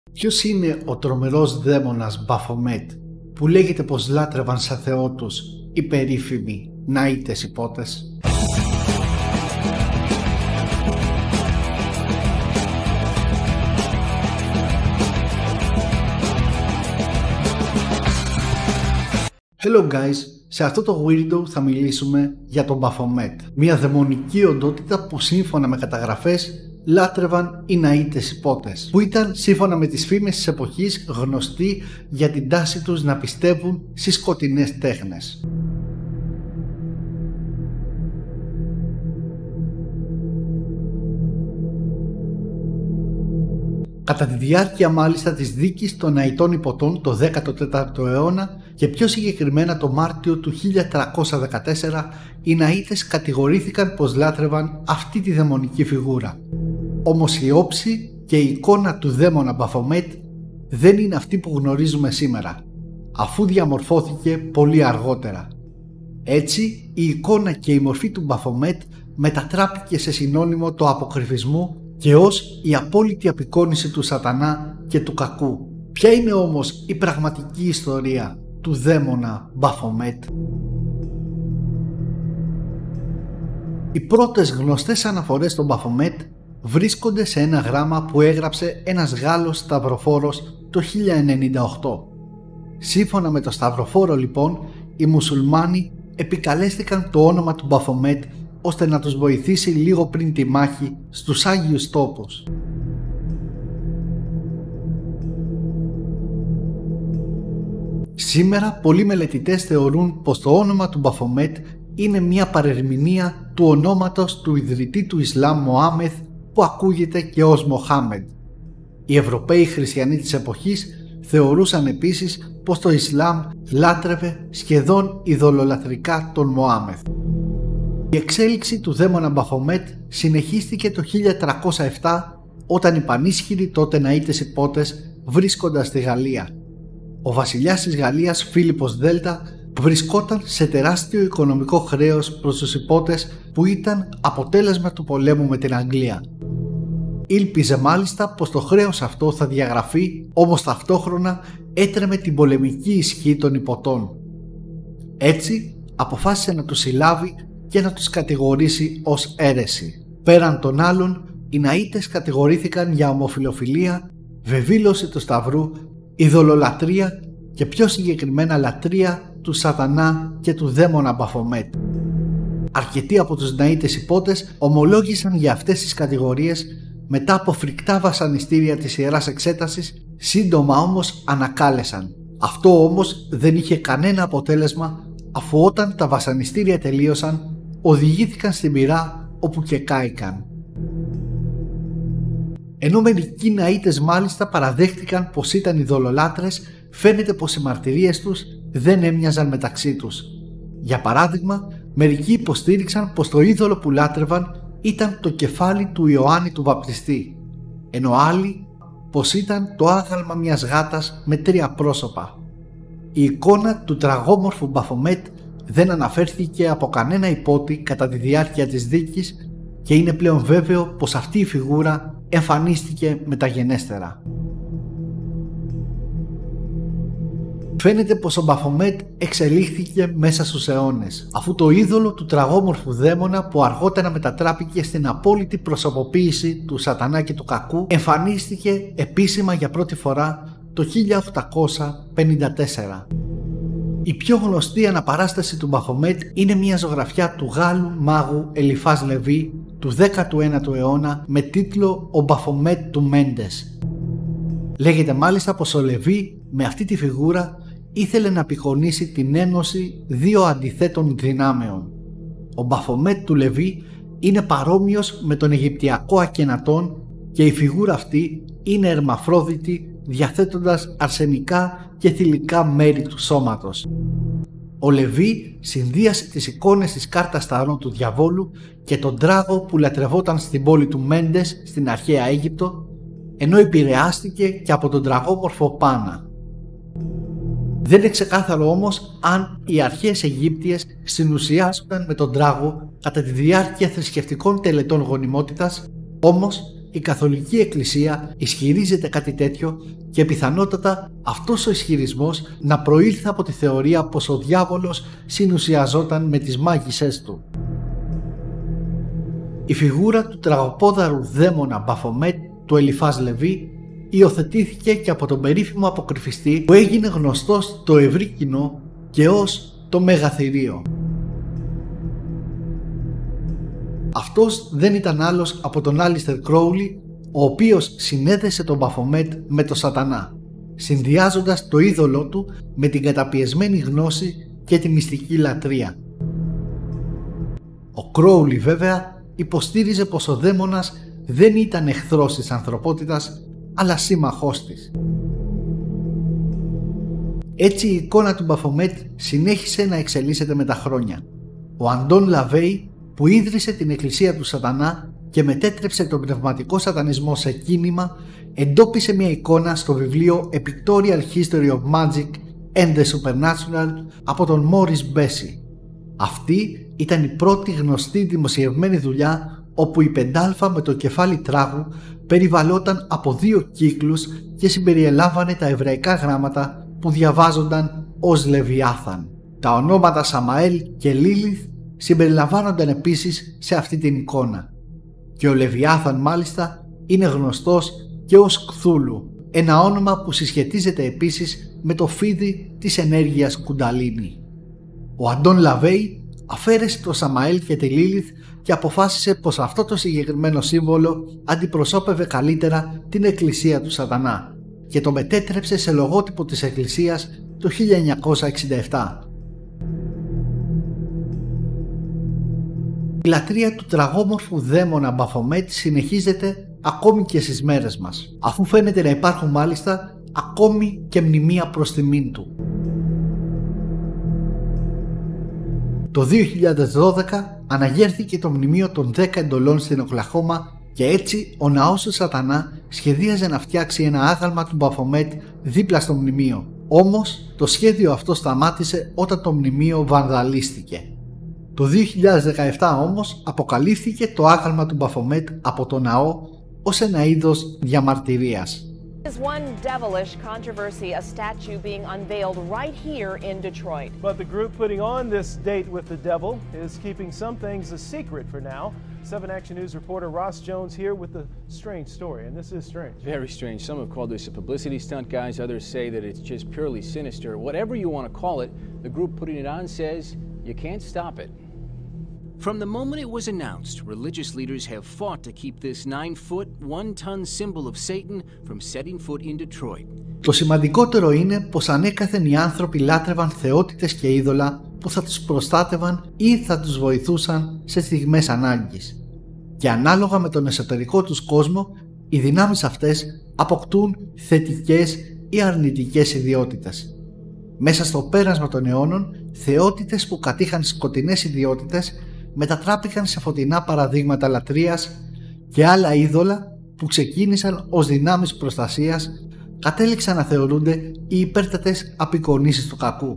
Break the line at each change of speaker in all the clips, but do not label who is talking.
Ποιος είναι ο τρομερός δαίμονας Μπαφομέτ που λέγεται πως λάτρευαν σαν θεό τους οι περίφημοι Ναΐτες υπότες? Hello guys, σε αυτό το weirdo θα μιλήσουμε για τον Μπαφομέτ, μια δαιμονική οντότητα που σύμφωνα με καταγραφές λάτρευαν οι Ναΐτες υπότες, που ήταν σύμφωνα με τις φήμες της εποχής γνωστοί για την τάση τους να πιστεύουν στις σκοτεινές τέχνες. Κατά τη διάρκεια μάλιστα της δίκης των Ναΐτων υποτών το 14ο αιώνα και πιο συγκεκριμένα το Μάρτιο του 1314, οι Ναΐτες κατηγορήθηκαν πως λάτρευαν αυτή τη δαιμονική φιγούρα. Όμως η όψη και η εικόνα του δαίμονα Μπαφομέτ δεν είναι αυτή που γνωρίζουμε σήμερα, αφού διαμορφώθηκε πολύ αργότερα. Έτσι, η εικόνα και η μορφή του Μπαφομέτ μετατράπηκε σε συνώνυμο του αποκρυφισμού και ως η απόλυτη απεικόνιση του σατανά και του κακού. Ποια είναι όμως η πραγματική ιστορία του δαίμονα Μπαφομέτ? Οι πρώτες γνωστές αναφορές στον Μπαφομέτ βρίσκονται σε ένα γράμμα που έγραψε ένας Γάλλος σταυροφόρος το 1098. Σύμφωνα με το σταυροφόρο λοιπόν, οι μουσουλμάνοι επικαλέστηκαν το όνομα του Μπαφομέτ ώστε να τους βοηθήσει λίγο πριν τη μάχη στους Άγιους Τόπους. Σήμερα πολλοί μελετητές θεωρούν πως το όνομα του Μπαφομέτ είναι μια παρερμηνία του ονόματος του ιδρυτή του Ισλάμ Μωάμεθ που ακούγεται και ως Μοχάμεντ. Οι Ευρωπαίοι χριστιανοί της εποχής θεωρούσαν επίσης πως το Ισλάμ λάτρευε σχεδόν ειδωλολατρικά τον Μωάμεθ. Η εξέλιξη του δαίμονα Μπαφομέτ συνεχίστηκε το 1307 όταν οι πανίσχυροι τότε Ναΐτες υπότες βρίσκονταν στη Γαλλία. Ο βασιλιάς της Γαλλίας Φίλιππος Δέλτα βρισκόταν σε τεράστιο οικονομικό χρέος προς τους υπότες που ήταν αποτέλεσμα του πολέμου με την Αγγλία. Ήλπιζε μάλιστα πως το χρέος αυτό θα διαγραφεί, όμως ταυτόχρονα έτρεμε την πολεμική ισχύ των υποτών. Έτσι αποφάσισε να τους συλλάβει και να τους κατηγορήσει ως αίρεση. Πέραν των άλλων, οι Ναΐτες κατηγορήθηκαν για ομοφυλοφιλία, βεβήλωση του Σταυρού, ειδωλολατρία και πιο συγκεκριμένα λατρεία του σατανά και του δαίμονα Μπαφομέτ. Αρκετοί από τους Ναΐτες υπότες ομολόγησαν για αυτές τις κατηγορίες μετά από φρικτά βασανιστήρια της Ιεράς Εξέτασης, σύντομα όμως ανακάλεσαν. Αυτό όμως δεν είχε κανένα αποτέλεσμα, αφού όταν τα βασανιστήρια τελείωσαν οδηγήθηκαν στην πυρά όπου και κάηκαν. Ενώ μερικοί Ναΐτες μάλιστα παραδέχτηκαν πως ήταν ειδωλολάτρες, φαίνεται πως οι μαρτυρίες τους δεν έμοιαζαν μεταξύ τους. Για παράδειγμα, μερικοί υποστήριξαν πως το είδωλο που λάτρευαν ήταν το κεφάλι του Ιωάννη του Βαπτιστή, ενώ άλλοι πως ήταν το άγαλμα μιας γάτας με 3 πρόσωπα. Η εικόνα του τραγόμορφου Μπαφομέτ δεν αναφέρθηκε από κανένα υπότη κατά τη διάρκεια της δίκης και είναι πλέον βέβαιο πως αυτή η φιγούρα εμφανίστηκε μεταγενέστερα. Φαίνεται πως ο Μπαφομέτ εξελίχθηκε μέσα στους αιώνες, αφού το είδωλο του τραγόμορφου δαίμονα που αργότερα μετατράπηκε στην απόλυτη προσωποποίηση του σατανά και του κακού εμφανίστηκε επίσημα για πρώτη φορά το 1854. Η πιο γνωστή αναπαράσταση του Μπαφομέτ είναι μια ζωγραφιά του Γάλλου μάγου Ελιφάς Λεβί του 19ου αιώνα με τίτλο «Ο Μπαφομέτ του Μέντες». Λέγεται μάλιστα πως ο Λεβί με αυτή τη φιγούρα ήθελε να απεικονίσει την ένωση δύο αντιθέτων δυνάμεων. Ο Μπαφομέτ του Λεβί είναι παρόμοιος με τον Αιγυπτιακό Ακενατόν και η φιγούρα αυτή είναι ερμαφρόδητη, διαθέτοντας αρσενικά και θηλυκά μέρη του σώματος. Ο Λεβί συνδύασε τις εικόνες της κάρτας ταρών του διαβόλου και τον τράγο που λατρευόταν στην πόλη του Μέντες στην αρχαία Αίγυπτο, ενώ επηρεάστηκε και από τον τραγόμορφο Πάνα. Δεν είναι ξεκάθαρο όμως αν οι αρχαίες Αιγύπτιες συνουσιάζονταν με τον τράγο κατά τη διάρκεια θρησκευτικών τελετών γονιμότητας, όμως η Καθολική Εκκλησία ισχυρίζεται κάτι τέτοιο και πιθανότατα αυτός ο ισχυρισμός να προήλθε από τη θεωρία πως ο διάβολος συνουσιαζόταν με τις μάγισσές του. Η φιγούρα του τραγωπόδαρου δαίμονα Μπαφομέτ του Ελιφάζ Λεβί υιοθετήθηκε και από τον περίφημο αποκρυφιστή που έγινε γνωστός στο ευρύ κοινό και ως το Μεγαθυρίο. Αυτός δεν ήταν άλλος από τον Άλιστερ Κρόουλι, ο οποίος συνέδεσε τον Μπαφομέτ με τον Σατανά, συνδυάζοντας το είδωλό του με την καταπιεσμένη γνώση και τη μυστική λατρεία. Ο Κρόουλι βέβαια υποστήριζε πως ο δαίμονας δεν ήταν εχθρός της ανθρωπότητας, αλλά σύμμαχός της. Έτσι η εικόνα του Μπαφομέτ συνέχισε να εξελίσσεται με τα χρόνια. Ο Αντών Λαβέι, που ίδρυσε την εκκλησία του Σατανά και μετέτρεψε τον πνευματικό σατανισμό σε κίνημα, εντόπισε μια εικόνα στο βιβλίο A Pictorial History of Magic and the Supernatural από τον Μόρις Μπέσι. Αυτή ήταν η πρώτη γνωστή δημοσιευμένη δουλειά όπου η πεντάλφα με το κεφάλι τράγου περιβαλλόταν από 2 κύκλους και συμπεριελάμβανε τα εβραϊκά γράμματα που διαβάζονταν ως Λεβιάθαν. Τα ονόματα Σαμαέλ και Λίλιθ συμπεριλαμβάνονταν επίσης σε αυτή την εικόνα. Και ο Λεβιάθαν μάλιστα είναι γνωστός και ως Κθούλου, ένα όνομα που συσχετίζεται επίσης με το φίδι της ενέργειας Κουνταλίνη. Ο Αντών Λαβέι αφαίρεσε το Σαμαέλ και τη Λίλιθ και αποφάσισε πως αυτό το συγκεκριμένο σύμβολο αντιπροσώπευε καλύτερα την εκκλησία του Σατανά και το μετέτρεψε σε λογότυπο της εκκλησίας το 1967. Η λατρεία του τραγόμορφου δαίμονα Μπαφομέτ συνεχίζεται ακόμη και στις μέρες μας, αφού φαίνεται να υπάρχουν μάλιστα ακόμη και μνημεία προς τιμήν του. Το 2012 αναγέρθηκε το μνημείο των 10 εντολών στην Οκλαχώμα και έτσι ο ναός του Σατανά σχεδίαζε να φτιάξει ένα άγαλμα του Μπαφομέτ δίπλα στο μνημείο. Όμως το σχέδιο αυτό σταμάτησε όταν το μνημείο βανδαλίστηκε. Το 2017 όμως αποκαλύφθηκε το άγαλμα του Μπαφομέτ από το ναό ως ένα είδος διαμαρτυρίας.
There's one devilish controversy, a statue being unveiled right here in Detroit.
But the group putting on this date with the devil is keeping some things a secret for now. 7 Action News reporter Ross Jones here with the strange story, and this is strange.
Very strange. Some have called this a publicity stunt, guys. Others say that it's just purely sinister. Whatever you want to call it, the group putting it on says you can't stop it. From the moment it was announced, religious leaders have fought to keep this 9-foot, 1-ton symbol of Satan from setting foot in Detroit.
Το σημαντικότερο είναι πως ανέκαθεν οι άνθρωποι λάτρευαν θεότητες και είδωλα που θα τους προστάτευαν ή θα τους βοηθούσαν σε στιγμές ανάγκης. Και ανάλογα με τον εσωτερικό τους κόσμο, οι δυνάμεις αυτές αποκτούν θετικές ή αρνητικές ιδιότητες. Μέσα στο πέρασμα των αιώνων, θεότητες που κατήχαν σκοτεινές ιδιότητες μετατράπηκαν σε φωτεινά παραδείγματα λατρείας και άλλα είδωλα που ξεκίνησαν ως δυνάμεις προστασίας κατέληξαν να θεωρούνται οι υπέρτατες απεικονίσεις του κακού.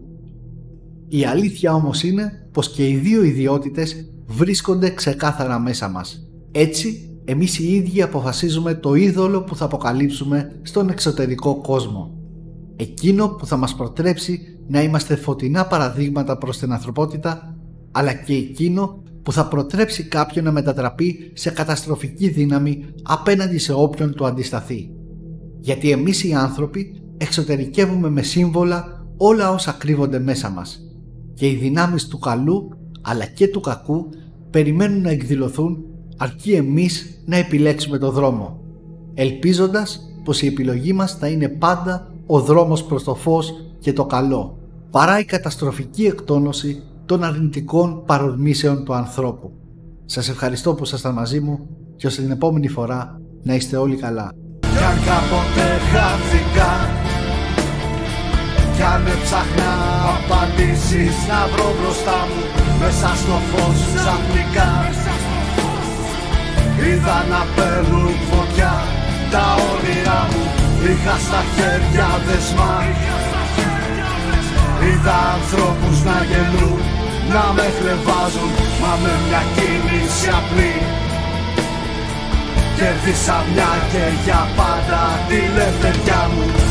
Η αλήθεια όμως είναι πως και οι δύο ιδιότητες βρίσκονται ξεκάθαρα μέσα μας. Έτσι, εμείς οι ίδιοι αποφασίζουμε το είδωλο που θα αποκαλύψουμε στον εξωτερικό κόσμο. Εκείνο που θα μας προτρέψει να είμαστε φωτεινά παραδείγματα προς την ανθρωπότητα, αλλά και εκείνο που θα προτρέψει κάποιον να μετατραπεί σε καταστροφική δύναμη απέναντι σε όποιον του αντισταθεί. Γιατί εμείς οι άνθρωποι εξωτερικεύουμε με σύμβολα όλα όσα κρύβονται μέσα μας και οι δυνάμεις του καλού αλλά και του κακού περιμένουν να εκδηλωθούν αρκεί εμείς να επιλέξουμε το δρόμο, ελπίζοντας πως η επιλογή μας θα είναι πάντα ο δρόμος προς το φως και το καλό, παρά η καταστροφική εκτόνωση των αρνητικών παρορμήσεων του ανθρώπου. Σας ευχαριστώ που ήσασταν μαζί μου και ως την επόμενη φορά να είστε όλοι καλά.
Κι αν κάποτε χάθηκα, κι αν έψαχνα απαντήσεις να βρω μπροστά μου, μέσα στο φως ξαφνικά είδα να παίρνουν φωτιά τα όνειρά μου. Είχα στα χέρια δεσμά, είδα ανθρώπους να γελούν, να με χλεβάζουν, μα με μια κίνηση απλή Κέρδισα μια και για πάντα τη ελευθεριά μου.